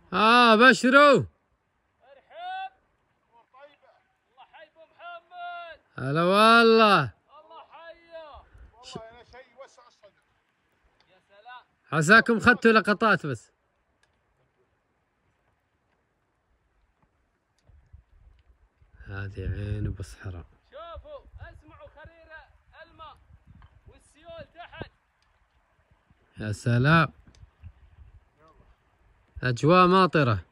بشروا. ارحب. طيبة. الله حي ابو محمد. هلا والله. الله حيه. والله انا شيء يوسع الصدر. يا سلام. عساكم خدتوا لقطات بس. هذه عين وبصحراء. شوفوا اسمعوا خرير الماء والسيول تحت. يا سلام. أجواء ماطرة.